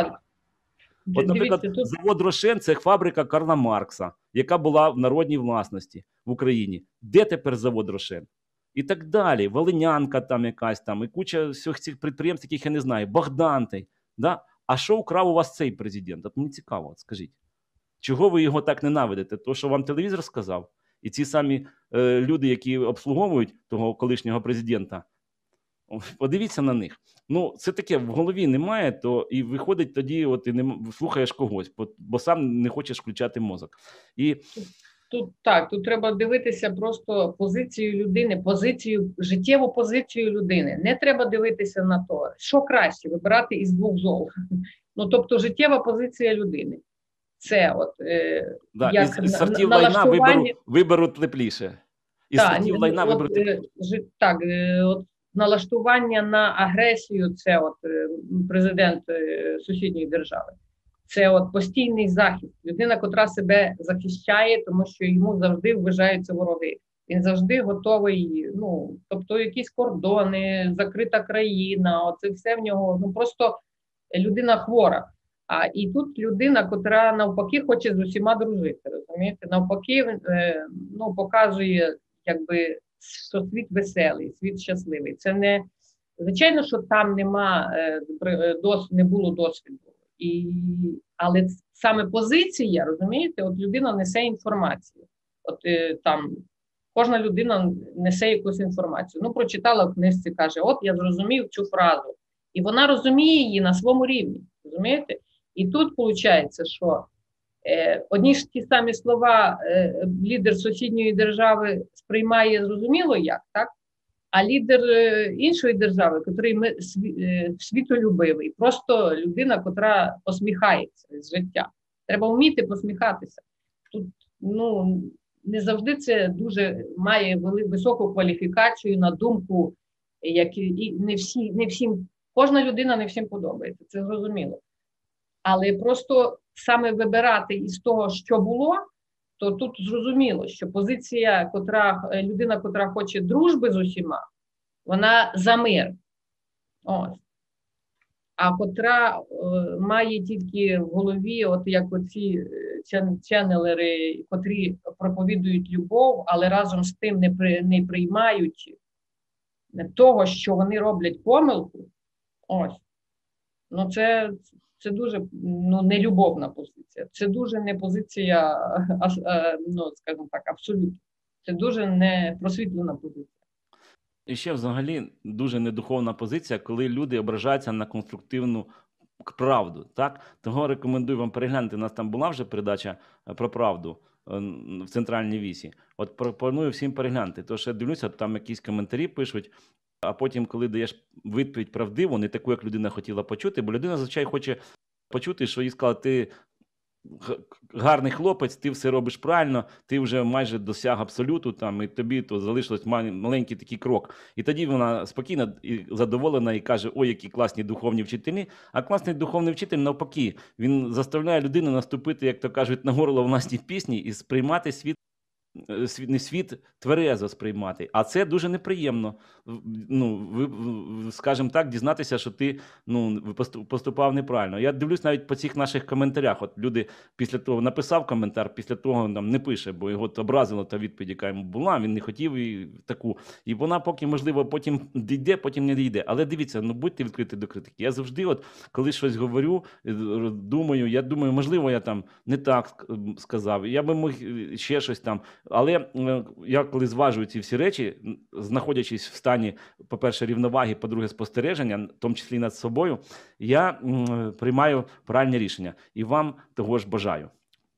От, наприклад, завод «Рошен» – це фабрика Карла Маркса, яка була в народній власності в Україні. Де тепер завод «Рошен»? І так далі. Волинянка там якась там, і куча всіх цих підприємств, яких я не знаю. Богдантей. Да? А що украв у вас цей президент? От мені цікаво, от скажіть. Чого ви його так ненавидите? То, що вам телевізор сказав? І ці самі люди, які обслуговують того колишнього президента, подивіться на них. Ну, це таке, в голові немає, то і виходить тоді, от і не слухаєш когось, бо сам не хочеш включати мозок. І Тут треба дивитися просто позицію людини, життєву позицію людини. Не треба дивитися на то, що краще вибирати із двох зол. Ну, тобто, життєва позиція людини. Це от як із сортів лайна виберуть тепліше. Із сортів лайна виберуть тепліше. Так, от налаштування на агресію, це от президент сусідньої держави. Це от постійний захист. Людина, котра себе захищає, тому що йому завжди вважаються вороги. Він завжди готовий, ну, тобто якісь кордони, закрита країна, оце все в нього, ну, просто людина хвора. І тут людина, котра навпаки хоче з усіма дружити, розумієте? Навпаки, ну, показує, якби, що світ веселий, світ щасливий. Це не, звичайно, що там не було досвіду. Але саме позиція, розумієте, от людина несе інформацію. От там кожна людина несе якусь інформацію. Ну, прочитала в книжці, каже, от я зрозумів цю фразу. І вона розуміє її на своєму рівні, розумієте? І тут виходить, що одні ж ті самі слова лідер сусідньої держави сприймає зрозуміло як, так? А лідер іншої держави, який світолюбивий, просто людина, котра посміхається з життя. Треба вміти посміхатися. Тут, ну, не завжди це дуже має високу кваліфікацію на думку, і не всім, кожна людина не всім подобається, це зрозуміло. Але просто саме вибирати із того, що було, то тут зрозуміло, що позиція, людина, котра хоче дружби з усіма, вона за мир. Ось. А котра має тільки в голові, от як оці ченнелери, котрі проповідують любов, але разом з тим не приймають того, що вони роблять помилку. Ось. Ну, це дуже, ну, нелюбовна позиція. Це дуже не позиція, ну, скажімо так, абсолютно. Це дуже не просвітлена позиція. І ще взагалі дуже недуховна позиція, коли люди ображаються на конструктивну правду. Так? Того рекомендую вам переглянути. У нас там була вже передача про правду в центральній вісі. От пропоную всім переглянути. Тому що я дивлюся, там якісь коментарі пишуть, а потім, коли даєш відповідь правдиву, не таку, як людина хотіла почути, бо людина, звичайно, хоче почути, що їй сказали, ти гарний хлопець, ти все робиш правильно, ти вже майже досяг абсолюту, там, і тобі то залишилось маленький такий крок. І тоді вона спокійна і задоволена і каже, ой, які класні духовні вчителі. А класний духовний вчитель навпаки, він заставляє людину наступити, як то кажуть, на горло власній пісні і сприймати світ, не світ тверезо сприймати. А це дуже неприємно. Скажімо так, дізнатися, що ти поступав неправильно. Я дивлюсь навіть по цих наших коментарях. От люди після того написав коментар, після того там не пише, бо його образила та відповідь, яка йому була, він не хотів і таку. І вона поки, можливо, потім дійде, потім не дійде. Але дивіться, будьте відкриті до критики. Я завжди, от, коли щось говорю, я думаю, можливо, я там не так сказав, я би міг ще щось там. Але я коли зважую ці всі речі, знаходячись в стані, по-перше, рівноваги, по-друге, спостереження, в тому числі над собою, я приймаю правильне рішення. І вам того ж бажаю.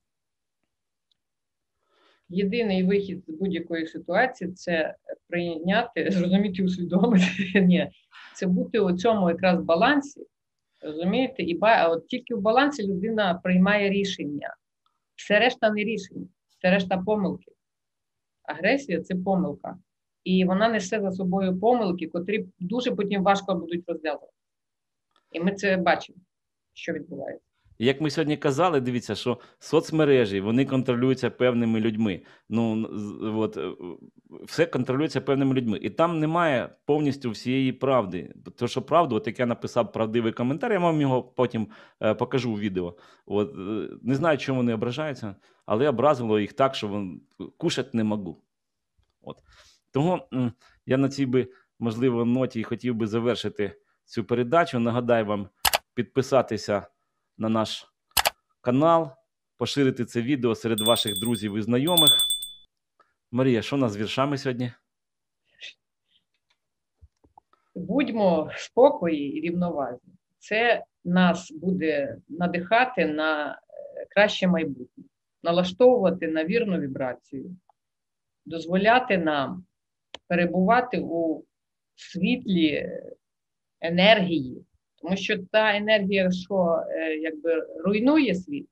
Єдиний вихід з будь-якої ситуації – це прийняти, зрозуміти, усвідомити. Ні, це бути у цьому якраз балансі, розумієте? А от тільки в балансі людина приймає рішення. Все решта не рішення, все решта помилки. Агресія – це помилка. І вона несе за собою помилки, котрі дуже потім важко будуть розв'язувати. І ми це бачимо, що відбувається. Як ми сьогодні казали, дивіться, що соцмережі, вони контролюються певними людьми. Все контролюється певними людьми. І там немає повністю всієї правди. Тому що правду, от як я написав правдивий коментар, я вам його потім покажу у відео. Не знаю, чому вони ображаються, але образило їх так, що кушати не можу. Тому я на цій би, можливо, ноті хотів би завершити цю передачу. Нагадаю вам підписатися на наш канал, поширити це відео серед ваших друзів і знайомих. Марія, що у нас з віршами сьогодні? Будьмо в спокої і рівновазі. Це нас буде надихати на краще майбутнє, налаштовувати на вірну вібрацію, дозволяти нам перебувати у світлі енергії. Тому що та енергія, що руйнує світ,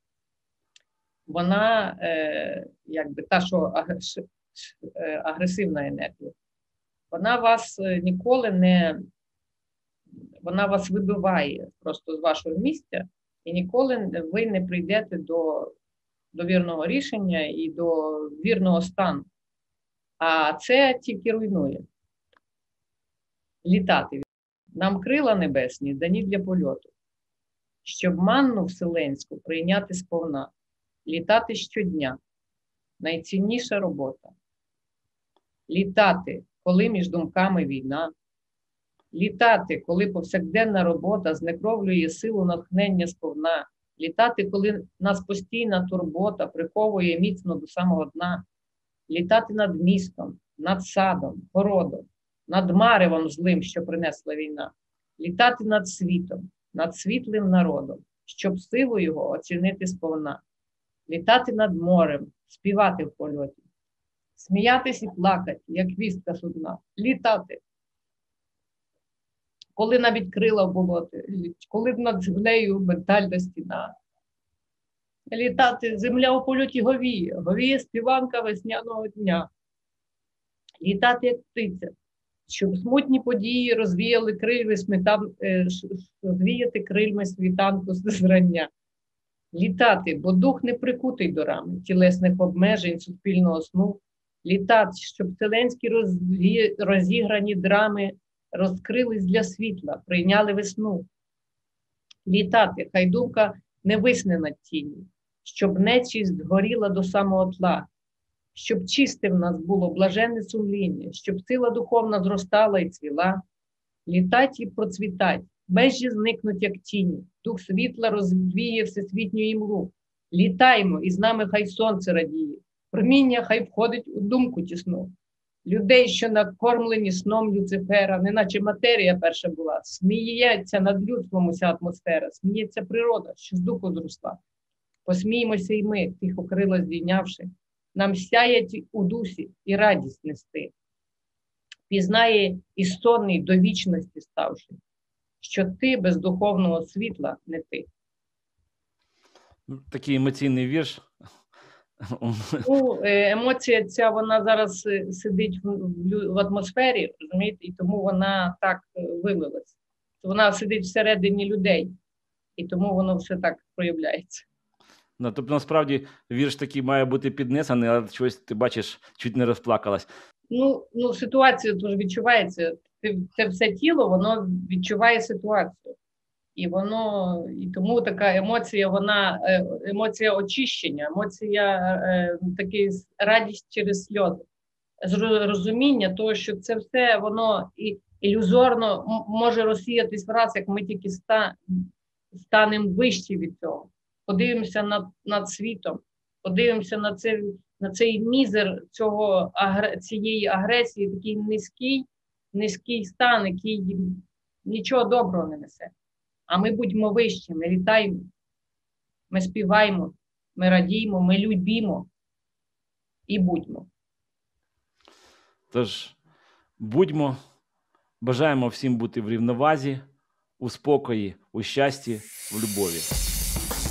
вона та, що агресивна енергія, вона вас ніколи не, вона вас вибиває просто з вашого місця, і ніколи ви не прийдете до вірного рішення і до вірного стану. А це тільки руйнує. Літати. Нам крила небесні дані для польоту, щоб манну вселенську прийняти сповна, літати щодня – найцінніша робота. Літати, коли між думками війна, літати, коли повсякденна робота знекровлює силу натхнення сповна, літати, коли нас постійна турбота приховує міцно до самого дна, літати над містом, над садом, городом, над маревом злим, що принесла війна, літати над світом, над світлим народом, щоб силу його оцінити сповна, літати над морем, співати в польоті, сміятись і плакати, як вістка судна, літати, коли навіть крила в болоти, коли над землею ментальна стіна, літати, земля у польоті говіє, говіє співанка весняного дня, літати, як птиця, щоб смутні події розвіяли розвіяти крильми світанку зрання. Літати, бо дух не прикутий до рами тілесних обмежень суспільного сну. Літати, щоб вселенські розіграні драми розкрились для світла, прийняли весну. Літати, хай думка не висне над тіні, щоб нечисть горіла до самого тла, щоб чисте в нас було блаженне сумління, щоб сила духовна зростала і цвіла. Літать і процвітать, межі зникнуть, як тіні, дух світла розвіє всесвітню імлу. Літаймо, і з нами хай сонце радіє, проміння хай входить у думку тісну. Людей, що накормлені сном Люцифера, неначе матерія перша була, сміється над людством уся атмосфера, сміється природа, що з духу зросла. Посміймося й ми, тихо крила здійнявши, нам сяять у дусі і радість нести. Пізнає і сонний до вічності ставши, що ти без духовного світла не ти. Такий емоційний вірш. Ну, емоція ця, вона зараз сидить в атмосфері, розумієте, і тому вона так вилилась. Вона сидить всередині людей, і тому воно все так проявляється. Ну, тобто, насправді, вірш такий має бути піднесений, а щось ти бачиш, чуть не розплакалась. Ну, ситуація дуже відчувається. Це все тіло, воно відчуває ситуацію. І тому така емоція, вона емоція очищення, емоція такий радість через сльози. Розуміння того, що це все воно ілюзорно може розсіятись враз, як ми тільки станемо вищі від цього. Подивимося над світом, подивимося на цей мізер цієї агресії, такий низький стан, який нічого доброго не несе. А ми будьмо вищі, ми літаємо, ми співаємо, ми радіємо, ми любімо і будьмо. Тож, будьмо, бажаємо всім бути в рівновазі, у спокої, у щасті, в любові.